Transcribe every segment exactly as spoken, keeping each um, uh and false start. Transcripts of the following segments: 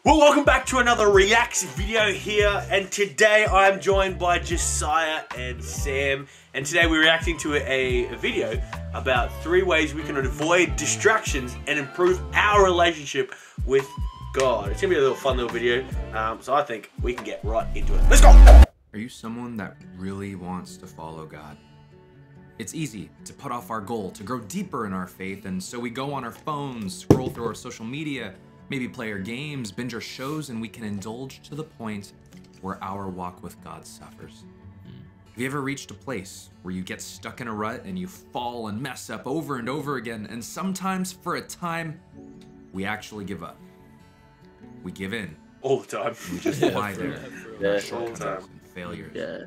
Well, welcome back to another Reacts video here, and today I'm joined by Josiah and Sam, and today we're reacting to a, a video about three ways we can avoid distractions and improve our relationship with God. It's gonna be a little fun little video, um, so I think we can get right into it. Let's go! Are you someone that really wants to follow God? It's easy to put off our goal, to grow deeper in our faith, and so we go on our phones, scroll through our social media, maybe play our games, binge our shows, and we can indulge to the point where our walk with God suffers. Mm. Have you ever reached a place where you get stuck in a rut and you fall and mess up over and over again, and sometimes for a time, we actually give up? We give in. All the time. We just lie there. Yeah. All the time. And failures. Yeah.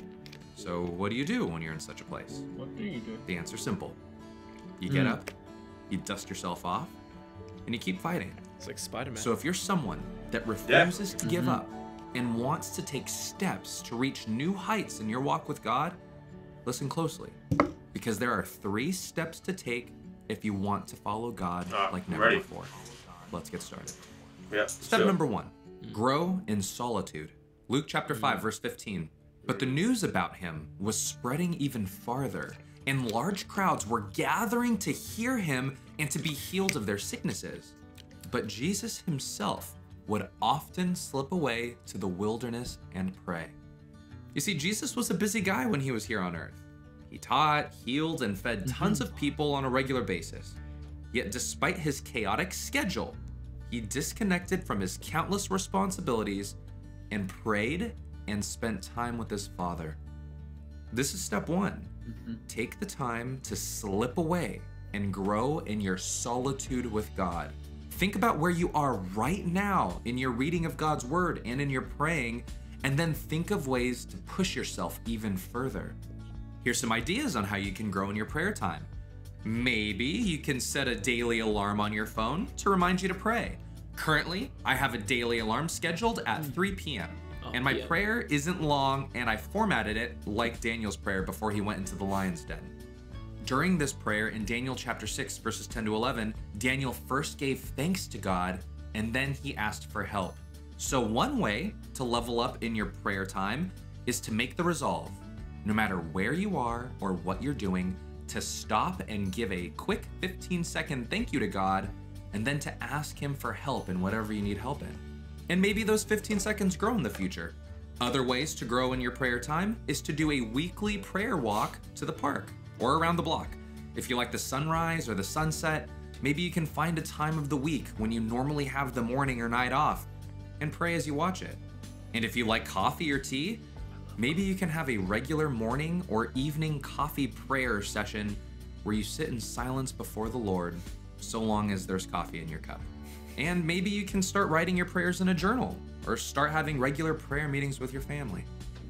So what do you do when you're in such a place? What do you do? The answer's simple. You get up, you dust yourself off, and you keep fighting. It's like Spider-Man. So if you're someone that refuses Yeah. to give Mm-hmm. up and wants to take steps to reach new heights in your walk with God, listen closely, because there are three steps to take if you want to follow God Uh, like never ready. before. Let's get started. Yeah. Step sure. number one, grow in solitude. Luke chapter five, verse fifteen. But the news about him was spreading even farther, and large crowds were gathering to hear him and to be healed of their sicknesses. But Jesus himself would often slip away to the wilderness and pray. You see, Jesus was a busy guy when he was here on earth. He taught, healed, and fed tons of people on a regular basis. Yet despite his chaotic schedule, he disconnected from his countless responsibilities and prayed and spent time with his Father. This is step one. Mm-hmm. Take the time to slip away and grow in your solitude with God. Think about where you are right now in your reading of God's word and in your praying, and then think of ways to push yourself even further. Here's some ideas on how you can grow in your prayer time. Maybe you can set a daily alarm on your phone to remind you to pray. Currently, I have a daily alarm scheduled at three p m and my yeah. prayer isn't long, and I formatted it like Daniel's prayer before he went into the lion's den. During this prayer in Daniel chapter six, verses ten to eleven, Daniel first gave thanks to God, and then he asked for help. So one way to level up in your prayer time is to make the resolve, no matter where you are or what you're doing, to stop and give a quick fifteen second thank you to God, and then to ask him for help in whatever you need help in. And maybe those fifteen seconds grow in the future. Other ways to grow in your prayer time is to do a weekly prayer walk to the park or around the block. If you like the sunrise or the sunset, maybe you can find a time of the week when you normally have the morning or night off and pray as you watch it. And if you like coffee or tea, maybe you can have a regular morning or evening coffee prayer session where you sit in silence before the Lord, so long as there's coffee in your cup. And maybe you can start writing your prayers in a journal or start having regular prayer meetings with your family.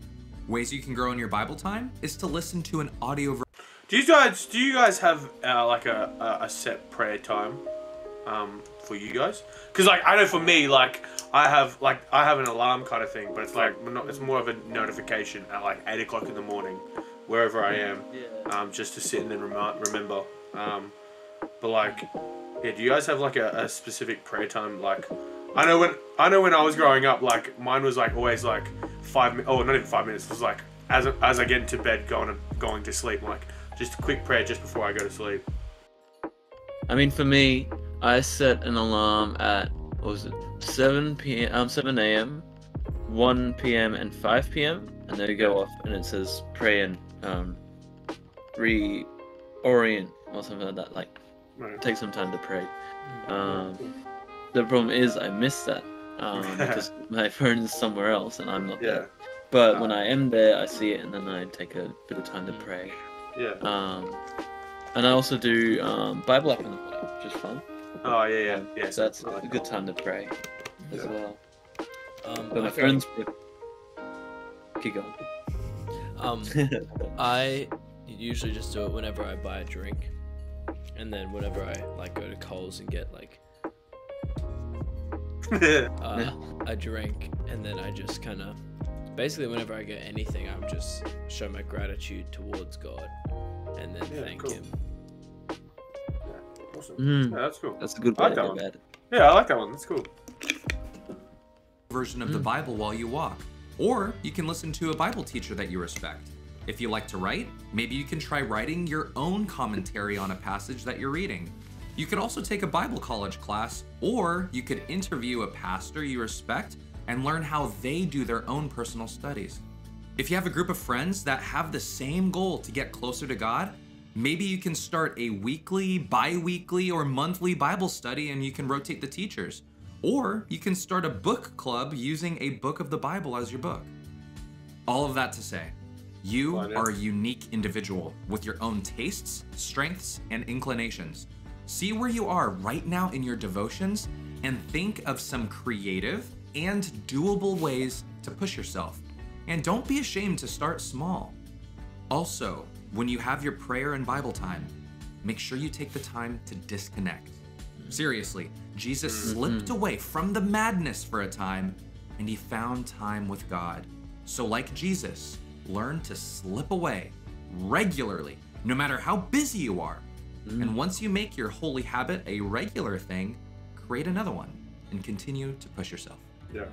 Ways you can grow in your Bible time is to listen to an audio version. Do you guys do you guys have uh, like a, a a set prayer time um, for you guys? Because like I know for me, like I have like I have an alarm kind of thing, but it's like not, it's more of a notification at like eight o'clock in the morning, wherever I am, um, just to sit and then remi remember. Um, but like, yeah, do you guys have like a, a specific prayer time? Like, I know when I know when I was growing up, like mine was like always like five minutes. Oh, not even five minutes. It was like as as I get into bed, going to, going to sleep, like. Just a quick prayer just before I go to sleep. I mean, for me, I set an alarm at, what was it, seven p m, um, seven a m, one p m, and five p m, and they go off, and it says pray and um, reorient or something like that. Like, Right. take some time to pray. Um, the problem is I miss that um, because my phone is somewhere else and I'm not Yeah. there. But when I am there, I see it, and then I take a bit of time to pray. Yeah. Um, and I also do um, Bible app in the morning, which is fun. Oh yeah, yeah, Um, yeah. so that's I like a good time to pray as Yeah. well. Um, But my I feel friends, keep going. Um, I usually just do it whenever I buy a drink, and then whenever I like go to Coles and get like uh, a drink, and then I just kind of basically whenever I get anything, I would just show my gratitude towards God, and then Yeah, thank cool. Him. Awesome. Mm, Yeah, that's cool. that's a good I way like to that go one. about it. Yeah, I like that one. That's cool. version of the Bible while you walk. Or you can listen to a Bible teacher that you respect. If you like to write, maybe you can try writing your own commentary on a passage that you're reading. You could also take a Bible college class, or you could interview a pastor you respect and learn how they do their own personal studies. If you have a group of friends that have the same goal to get closer to God, maybe you can start a weekly, bi-weekly, or monthly Bible study and you can rotate the teachers. Or you can start a book club using a book of the Bible as your book. All of that to say, you are a unique individual with your own tastes, strengths, and inclinations. See where you are right now in your devotions and think of some creative and doable ways to push yourself. And don't be ashamed to start small. Also, when you have your prayer and Bible time, make sure you take the time to disconnect. Seriously, Jesus slipped away from the madness for a time and he found time with God. So like Jesus, learn to slip away regularly, no matter how busy you are. Mm. And once you make your holy habit a regular thing, create another one and continue to push yourself. Yeah.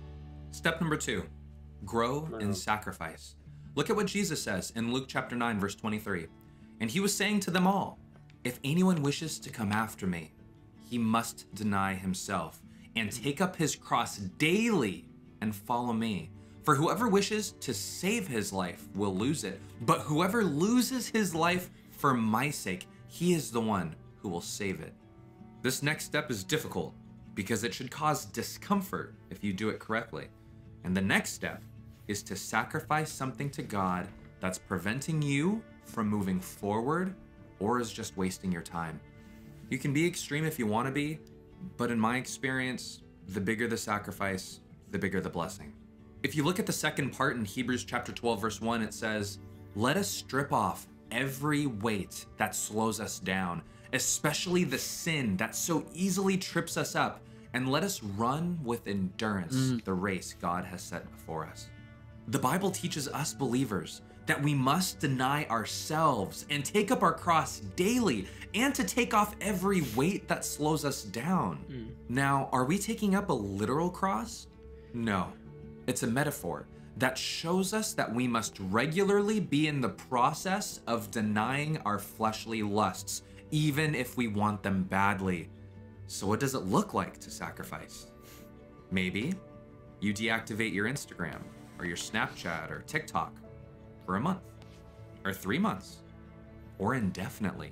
Step number two, grow No. in sacrifice. Look at what Jesus says in Luke chapter nine, verse twenty-three. And he was saying to them all, if anyone wishes to come after me, he must deny himself and take up his cross daily and follow me. For whoever wishes to save his life will lose it, but whoever loses his life for my sake, he is the one who will save it. This next step is difficult because it should cause discomfort if you do it correctly. And the next step is to sacrifice something to God that's preventing you from moving forward or is just wasting your time. You can be extreme if you want to be, but in my experience, the bigger the sacrifice, the bigger the blessing. If you look at the second part in Hebrews chapter twelve, verse one, it says, let us strip off every weight that slows us down, especially the sin that so easily trips us up, and let us run with endurance mm. the race God has set before us. The Bible teaches us believers that we must deny ourselves and take up our cross daily and to take off every weight that slows us down. Mm. Now, are we taking up a literal cross? No, it's a metaphor that shows us that we must regularly be in the process of denying our fleshly lusts, even if we want them badly. So what does it look like to sacrifice? Maybe you deactivate your Instagram or your Snapchat or TikTok for a month, or three months, or indefinitely.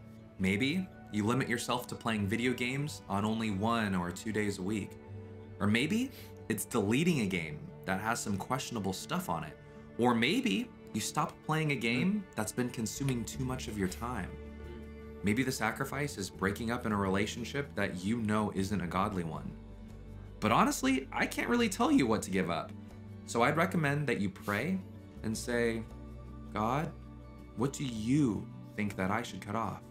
Maybe you limit yourself to playing video games on only one or two days a week. Or maybe it's deleting a game that has some questionable stuff on it. Or maybe you stop playing a game that's been consuming too much of your time. Maybe the sacrifice is breaking up in a relationship that you know isn't a godly one. But honestly, I can't really tell you what to give up. So I'd recommend that you pray and say, God, what do you think that I should cut off?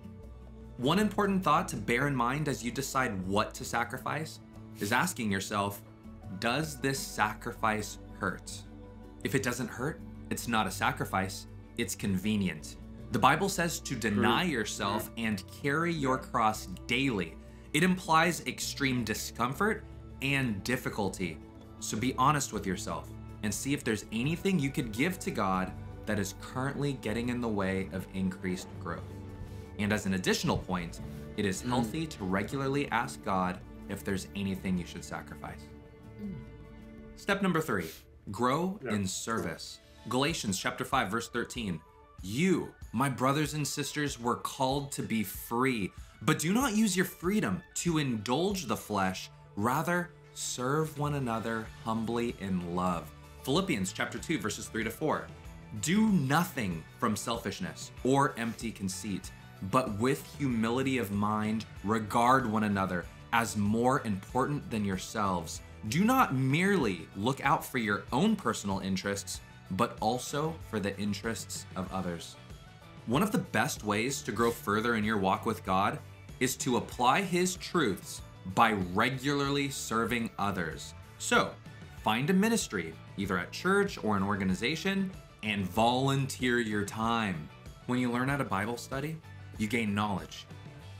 One important thought to bear in mind as you decide what to sacrifice is asking yourself, does this sacrifice hurt? If it doesn't hurt, it's not a sacrifice, it's convenient. The Bible says to deny yourself and carry your cross daily. It implies extreme discomfort and difficulty. So be honest with yourself and see if there's anything you could give to God that is currently getting in the way of increased growth. And as an additional point, it is healthy mm. to regularly ask God if there's anything you should sacrifice. Mm. Step number three, grow yeah. in service. Galatians chapter five, verse thirteen. You, my brothers and sisters, were called to be free, but do not use your freedom to indulge the flesh. Rather, serve one another humbly in love. Philippians chapter two, verses three to four. Do nothing from selfishness or empty conceit, but with humility of mind, regard one another as more important than yourselves. Do not merely look out for your own personal interests, but also for the interests of others. One of the best ways to grow further in your walk with God is to apply His truths by regularly serving others. So, find a ministry, either at church or an organization, and volunteer your time. When you learn at a Bible study, you gain knowledge.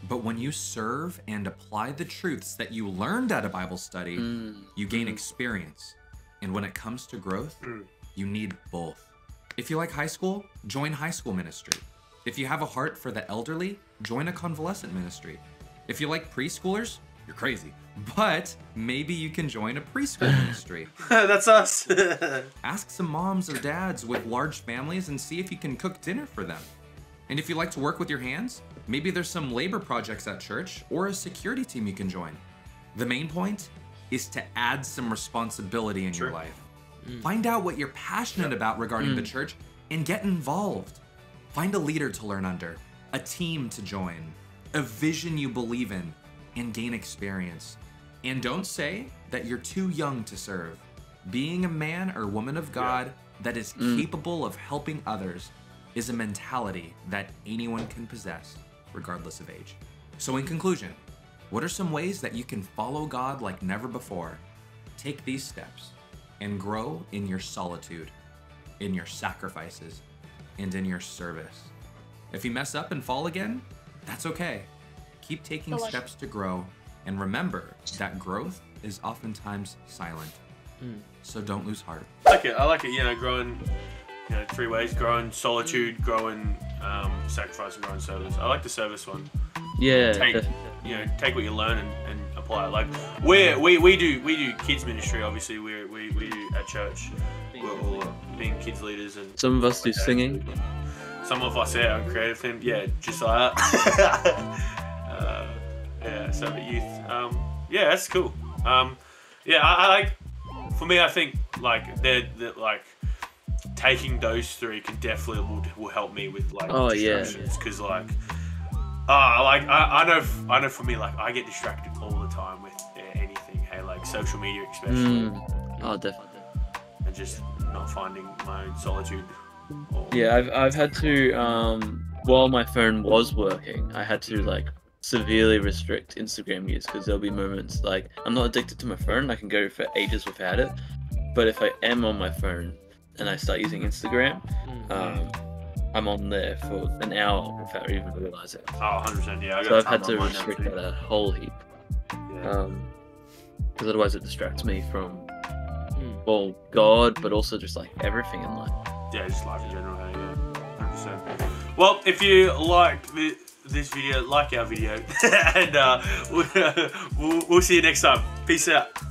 But when you serve and apply the truths that you learned at a Bible study, Mm. you gain Mm. experience. And when it comes to growth, Mm. you need both. If you like high school, join high school ministry. If you have a heart for the elderly, join a convalescent ministry. If you like preschoolers, you're crazy. But maybe you can join a preschool ministry. That's us. Ask some moms or dads with large families and see if you can cook dinner for them. And if you like to work with your hands, maybe there's some labor projects at church or a security team you can join. The main point is to add some responsibility in Sure. your life. Find out what you're passionate about regarding the church and get involved. Find a leader to learn under, a team to join, a vision you believe in, and gain experience. And don't say that you're too young to serve. Being a man or woman of God that is capable of helping others is a mentality that anyone can possess, regardless of age. So in conclusion, what are some ways that you can follow God like never before? Take these steps and grow in your solitude, in your sacrifices, and in your service. If you mess up and fall again, that's okay. Keep taking steps to grow, and remember that growth is oftentimes silent. So don't lose heart. I like it. I like it. You know, growing, you know, three ways: growing solitude, growing um, sacrifice, and growing service. I like the service one. Yeah. Take, def- you know, take what you learn and, and apply it. Like we we we do we do kids ministry. Obviously, we we we do at church. We're all being kids leaders, and Some of us do singing. some of us yeah, on creative thing. Yeah, just like that. uh, yeah, so at youth. Um, yeah, that's cool. Um, yeah, I, I like. For me, I think like they're, they're like taking those three can definitely will, will help me with like Oh, yeah. distractions because like ah like I, I know f- I know for me like I get distracted all the time with uh, anything. Hey, like social media especially, Mm. Oh, definitely. and just not finding my own solitude. Or, Yeah, I've I've had to um while my phone was working, I had to like severely restrict Instagram use because there'll be moments like I'm not addicted to my phone, I can go for ages without it. But if I am on my phone and I start using Instagram, um, I'm on there for an hour without even realize it. Oh, one hundred percent. Yeah, I So got I've had to time on mine now restrict too. that a whole heap. Yeah. Um, because otherwise it distracts me from well God, but also just like everything in life. Yeah, just life in general. Hey, yeah, one hundred percent. Well, if you liked the, this video, like our video, and uh, we'll, we'll see you next time. Peace out.